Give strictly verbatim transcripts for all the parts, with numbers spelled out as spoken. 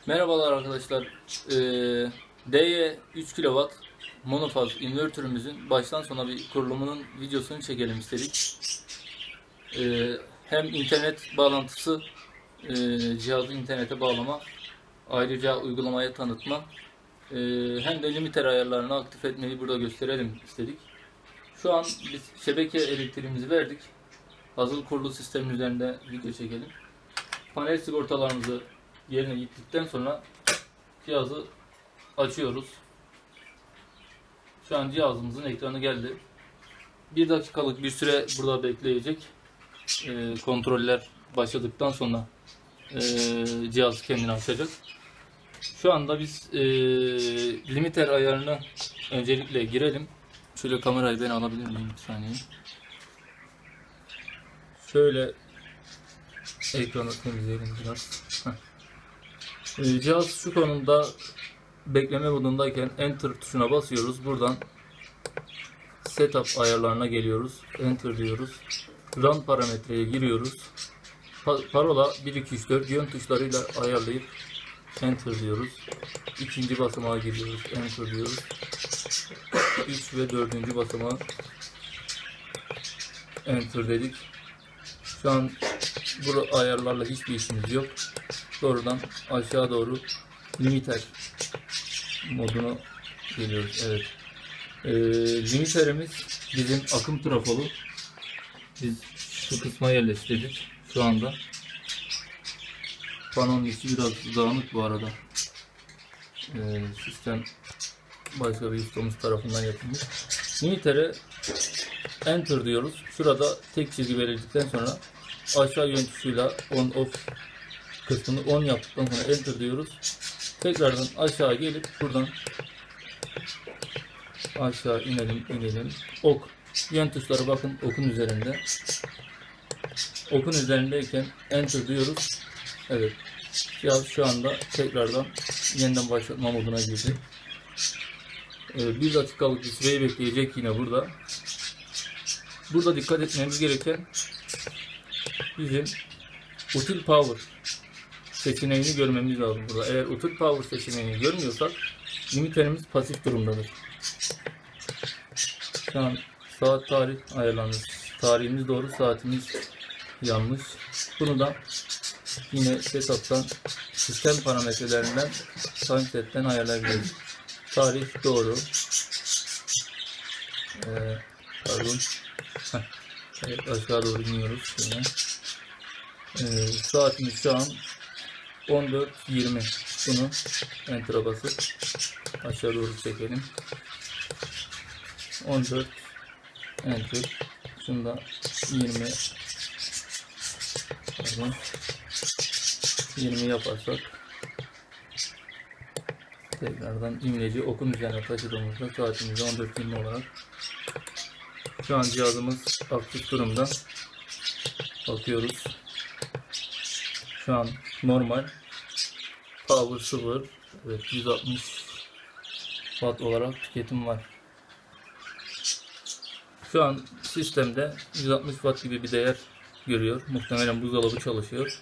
Merhabalar arkadaşlar. Ee, D Y üç kilowatt monofaz invertörümüzün baştan sona bir kurulumunun videosunu çekelim istedik. Ee, hem internet bağlantısı, e, cihazı internete bağlama, ayrıca uygulamaya tanıtma, e, hem de limiter ayarlarını aktif etmeyi burada gösterelim istedik. Şu an biz şebeke elektriğimizi verdik. Hazır kurulu sistemin üzerinde video çekelim. Panel sigortalarımızı yerine gittikten sonra cihazı açıyoruz. Şu an cihazımızın ekranı geldi. Bir dakikalık bir süre burada bekleyecek. E, kontroller başladıktan sonra e, cihaz kendini açacak. Şu anda biz e, limiter ayarını öncelikle girelim. Şöyle kamerayı ben alabilir miyim bir saniye? Şöyle ekranı temizleyelim biraz. e, cihaz şu konumda bekleme modundayken Enter tuşuna basıyoruz. Buradan Setup ayarlarına geliyoruz. Enter diyoruz. Run parametreye giriyoruz. Pa parola bir iki üç dört yön tuşlarıyla ayarlayıp Enter diyoruz. İkinci basamağa giriyoruz. Enter diyoruz. üç ve dördüncü basamağa Enter dedik. Şu an bu ayarlarla hiçbir işimiz yok. Doğrudan aşağı doğru limiter moduna geliyoruz. Evet. Ee, limiterimiz bizim akım trafolu. Biz şu kısma yerleştirdik şu anda. Panonun içi biraz dağınık bu arada. Ee, sistem başka bir ustamız tarafından yapılmış. Limitere Enter diyoruz. Şurada tek çizgi belirledikten sonra aşağı yön tuşuyla on off kısmını on yaptıktan sonra Enter diyoruz. Tekrardan aşağı gelip buradan aşağı inelim inelim. Ok. Yön tuşları bakın okun üzerinde. Okun üzerindeyken Enter diyoruz. Evet. Cihaz şu anda tekrardan yeniden başlatma moduna girdi. Ee, bir dakikalık bir süreyi bekleyecek yine burada. Burada dikkat etmemiz gereken bizim util power seçeneğini görmemiz lazım burada. Eğer util power seçeneğini görmüyorsak limiterimiz pasif durumdadır. Şu an saat tarih ayarlanmış. Tarihimiz doğru, saatimiz yanlış. Bunu da yine setup'tan sistem parametrelerinden timeset'ten ayarlayabiliriz. Tarih doğru. Ee, pardon. Evet, aşağı doğru iniyoruz. Yine. Ee, saatimiz şu an on dört yirmi. Bunu Enter'a basıp aşağı doğru çekelim. on dört Enter. Şunu da yirmi pardon, yirmi yaparsak tekrardan imleci okun üzerine taşıdığımızda saatimiz on dört yirmi olarak şu an cihazımız aktif durumda. Bakıyoruz. Şu an normal. Power sıfır. Evet, yüz altmış watt olarak tüketim var. Şu an sistemde yüz altmış watt gibi bir değer görüyor. Muhtemelen buzdolabı çalışıyor.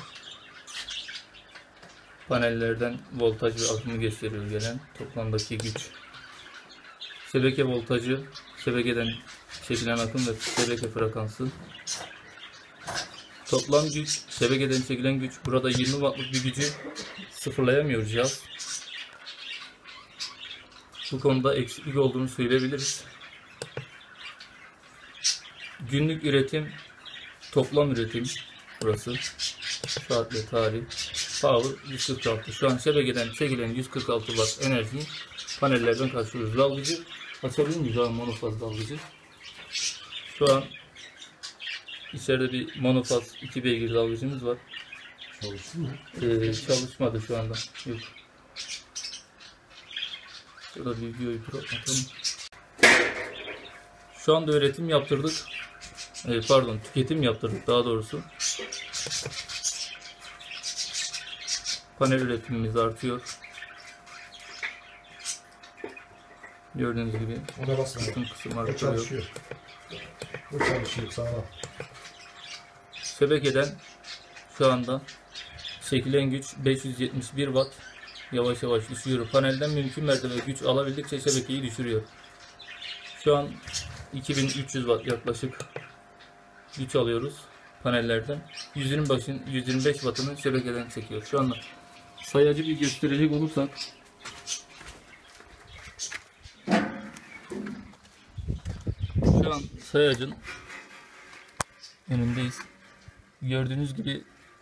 Panellerden voltaj ve akımı gösteriyor gelen toplamdaki güç. Şebeke voltajı, şebekeden çekilen akım ve şebeke frekansı. Toplam güç, şebekeden çekilen güç. Burada yirmi wattlık bir gücü sıfırlayamıyor cihaz. Bu konuda eksiklik olduğunu söyleyebiliriz. Günlük üretim, toplam üretim burası. Saat ve tarih. Power yüz kırk altı. Şu an şebekeden çekilen yüz kırk altı watt enerjiyi panellerden karşılıyoruz. Dalgıcı açabilir miyiz abi, monofaz dalgıcı? Şu an içeride bir monofaz iki beygir dalgıcımız var. Çalıştı mı? Ee, çalışmadı şu anda. Yok. Şurada bir videoyu atalım. Şu anda üretim yaptırdık. Ee, pardon, tüketim yaptırdık daha doğrusu. Panel üretimimiz artıyor. Gördüğünüz gibi ona basma. bütün kısımlar O kalıyor. çalışıyor. O çalışıyor sağlam. Şebekeden şu anda çekilen güç beş yüz yetmiş bir watt. Yavaş yavaş düşüyor. Panelden mümkün mertebe güç alabildikçe şebekeyi düşürüyor. Şu an iki bin üç yüz watt yaklaşık güç alıyoruz panellerden. yüz yirmi başın yüz yirmi beş wattını şebekeden çekiyor. Şu anda sayacı bir gösterecek olursak şu an sayacın önündeyiz. Gördüğünüz gibi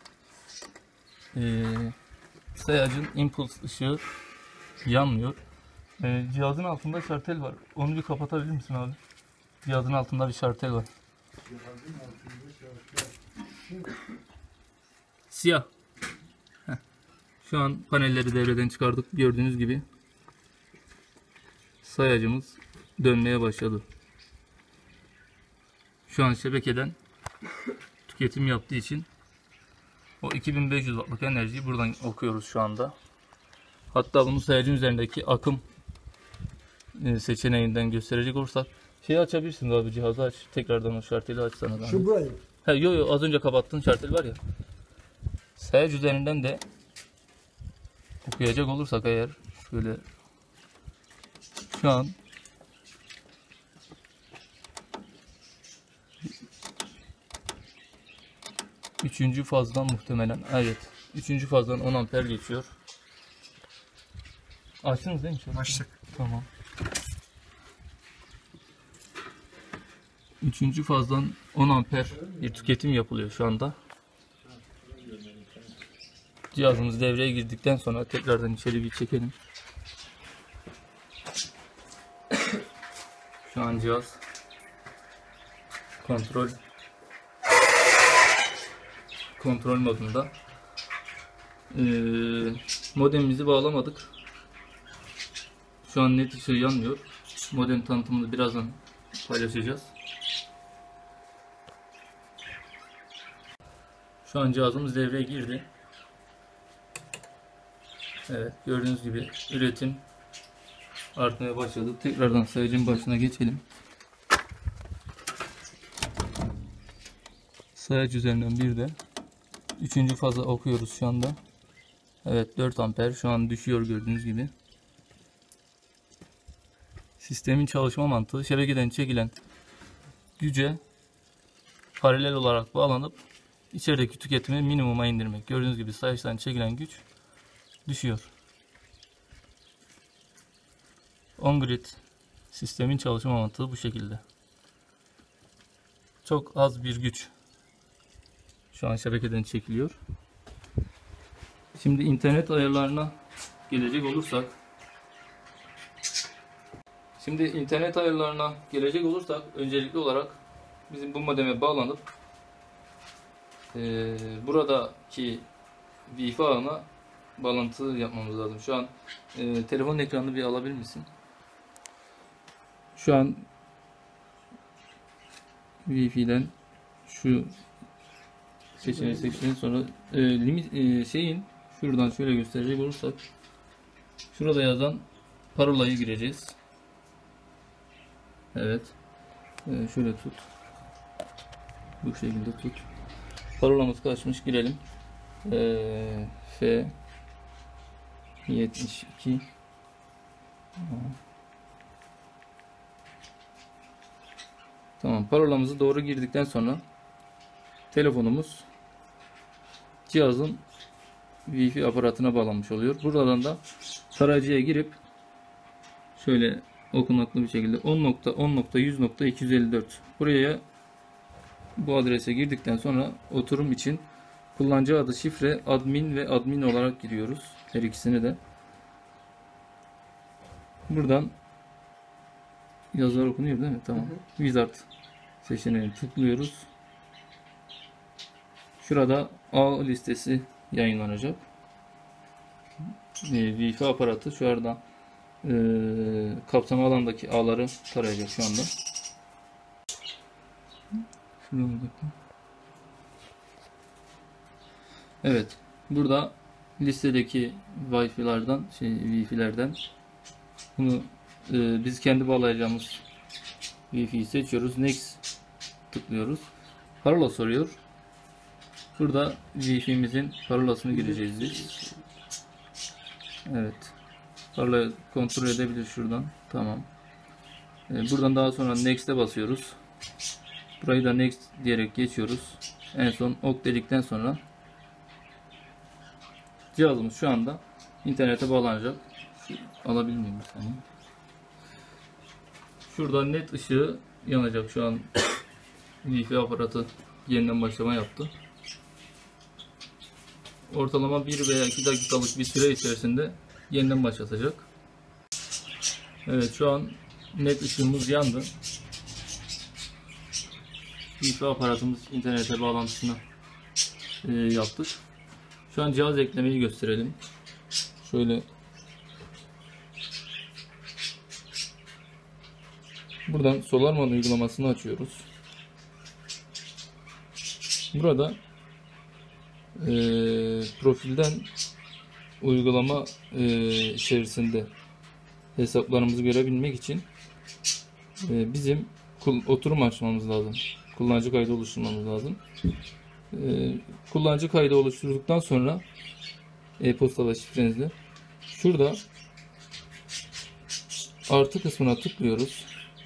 e, sayacın impuls ışığı yanmıyor. E, cihazın altında şartel var. Onu bir kapatabilir misin abi? Cihazın altında bir şartel var. Siyah. Heh. Şu an panelleri devreden çıkardık. Gördüğünüz gibi sayacımız dönmeye başladı. Şu an şebekeden tüketim yaptığı için o iki bin beş yüz wattlık enerjiyi buradan okuyoruz şu anda. Hatta bunu sayacın üzerindeki akım seçeneğinden gösterecek olursak şeyi açabilirsin abi, cihazı aç. Tekrardan o şarteli açsana. Şu burayı. He, yo yo az önce kapattığın şartel var ya. Sayaç üzerinden de okuyacak olursak eğer şöyle şu an üçüncü fazdan muhtemelen, evet, üçüncü fazdan on amper geçiyor. Açtınız değil mi? Şöyle? Açtık. Tamam. Üçüncü fazdan on amper bir tüketim yapılıyor şu anda. Cihazımız devreye girdikten sonra tekrardan içeri bir çekelim. Şu an cihaz kontrol kontrol modunda. Ee, modemimizi bağlamadık. Şu an net ışığı yanmıyor. Modem tanıtımını birazdan paylaşacağız. Şu an cihazımız devreye girdi. Evet, gördüğünüz gibi üretim artmaya başladı. Tekrardan sayacın başına geçelim. Sayaç üzerinden bir de üçüncü faza okuyoruz şu anda. Evet, dört amper şu an düşüyor gördüğünüz gibi. Sistemin çalışma mantığı şebekeden çekilen güce paralel olarak bağlanıp içerideki tüketimi minimuma indirmek. Gördüğünüz gibi sayaçtan çekilen güç düşüyor. On-grid sistemin çalışma mantığı bu şekilde. Çok az bir güç şu an şebekeden çekiliyor. Şimdi internet ayarlarına gelecek olursak Şimdi internet ayarlarına gelecek olursak öncelikli olarak bizim bu modeme bağlanıp e, buradaki Wi-Fi ağına bağlantı yapmamız lazım. Şu an e, telefon ekranını bir alabilir misin? Şu an Wi-Fi'den şu seçeneği seçtikten sonra e, limit e, şeyin şuradan şöyle gösterecek olursak şurada yazan parolayı gireceğiz. Evet. E, şöyle tut. Bu şekilde tut. Parolamız kaçmış, girelim. E, F yetmiş iki. Tamam, parolamızı doğru girdikten sonra telefonumuz cihazın Wi-Fi aparatına bağlanmış oluyor. Buradan da tarayıcıya girip şöyle okunaklı bir şekilde on nokta on nokta yüz nokta iki yüz elli dört buraya bu adrese girdikten sonra oturum için kullanıcı adı, şifre, admin ve admin olarak giriyoruz. Her ikisini de. Buradan yazılar okunuyor değil mi? Tamam. Hı hı. Wizard seçeneğini tıklıyoruz. Şurada ağ listesi yayınlanacak. E, Wi-Fi aparatı şu anda e, kapsama alandaki ağları tarayacak şu anda. Evet. Burada listedeki Wi-Fi'lerden, şey Wi-Fi'lerden bunu e, biz kendi bağlayacağımız Wi-Fi'yi seçiyoruz. Next tıklıyoruz. Parola soruyor. Burada Wi-Fi'mizin parolasını gireceğiz biz. Evet. Parolayı kontrol edebilir şuradan. Tamam. Buradan daha sonra Next'e basıyoruz. Burayı da Next diyerek geçiyoruz. En son OK dedikten sonra cihazımız şu anda internete bağlanacak. Şu, alabilir miyim bir saniye? Şurada net ışığı yanacak. Şu an Wi-Fi aparatı yeniden başlama yaptı. Ortalama bir veya iki dakikalık bir süre içerisinde yeniden başlatacak. Evet, şu an net ışığımız yandı. Wi-Fi aparatımız internete bağlantısını e, yaptık. Şu an cihaz eklemeyi gösterelim. Şöyle buradan SolarMan uygulamasını açıyoruz. Burada e, profilden uygulama e, içerisinde hesaplarımızı görebilmek için e, bizim oturum açmamız lazım. Kullanıcı kaydı oluşturmamız lazım. E, kullanıcı kaydı oluşturduktan sonra e-posta ve şifrenizle şurada artı kısmına tıklıyoruz.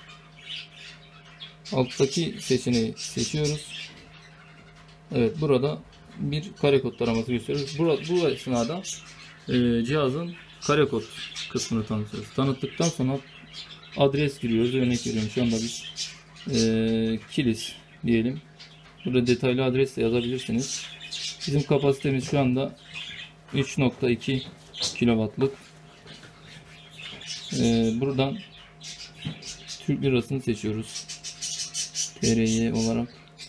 Alttaki seçeneği seçiyoruz. Evet, burada bir kare kod taraması gösteriyoruz. Burada, bu esnada e, cihazın kare kod kısmını tanıtıyoruz. Tanıttıktan sonra adres giriyoruz. Örnek veriyorum, şu anda biz e, Kilis diyelim. Burada detaylı adres de yazabilirsiniz. Bizim kapasitemiz şu anda üç nokta iki kilowattlık. E, buradan Türk lirasını seçiyoruz. T R Y olarak.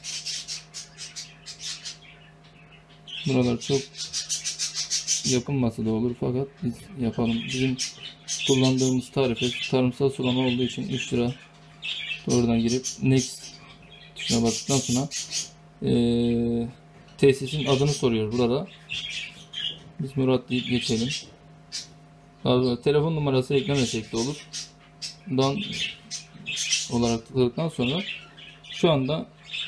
Buralar çok yapılmasa da olur, fakat biz yapalım. Bizim kullandığımız tarife tarımsal sulama olduğu için üç lira. Doğrudan girip Next tuşuna bastıktan sonra e, tesisin adını soruyor burada. Biz Murat deyip geçelim. Daha sonra telefon numarası eklemesek de olur. Dan olarak tıkladıktan sonra şu anda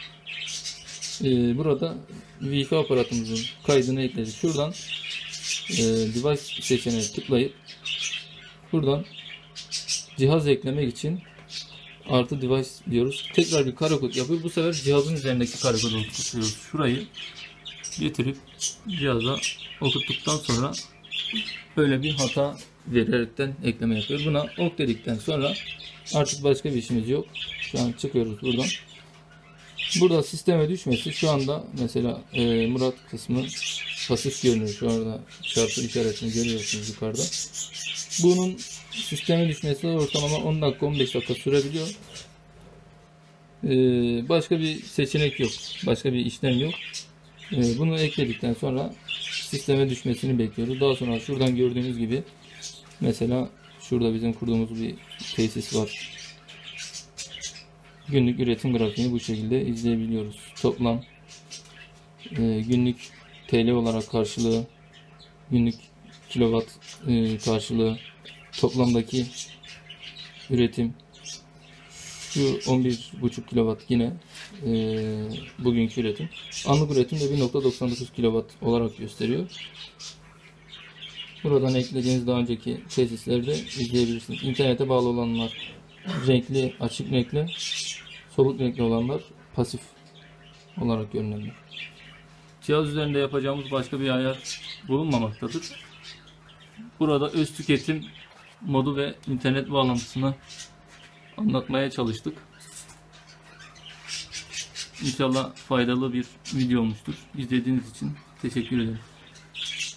e, burada Wi-Fi aparatımızın kaydını ekledik. Şuradan e, device seçeneğine tıklayıp buradan cihaz eklemek için artı device diyoruz. Tekrar bir kare kod yapıyor. Bu sefer cihazın üzerindeki kare kodu okutuyoruz. Şurayı getirip cihaza okuttuktan sonra böyle bir hata vererekten ekleme yapıyor. Buna ok dedikten sonra artık başka bir işimiz yok. Şu an çıkıyoruz buradan. Burada sisteme düşmesi şu anda mesela e, Murat kısmı pasif görünüyor. Şu anda çarpı işaretini görüyorsunuz yukarıda. Bunun sisteme düşmesi ortalama on dakika on beş dakika sürebiliyor. E, başka bir seçenek yok. Başka bir işlem yok. E, bunu ekledikten sonra sisteme düşmesini bekliyoruz. Daha sonra şuradan gördüğünüz gibi mesela şurada bizim kurduğumuz bir tesis var. Günlük üretim grafiğini bu şekilde izleyebiliyoruz. Toplam e, günlük T L olarak karşılığı, günlük kilowatt e, karşılığı, toplamdaki üretim şu on bir buçuk kilowatt yine e, bugünkü üretim. Anlık üretim de bir nokta doksan dokuz kilowatt olarak gösteriyor. Buradan eklediğiniz daha önceki tesislerde izleyebilirsiniz. İnternete bağlı olanlar renkli, açık renkli, soluk renkli olanlar pasif olarak görünenler. Cihaz üzerinde yapacağımız başka bir ayar bulunmamaktadır. Burada öz tüketim modu ve internet bağlantısını anlatmaya çalıştık. İnşallah faydalı bir video olmuştur. İzlediğiniz için teşekkür ederim.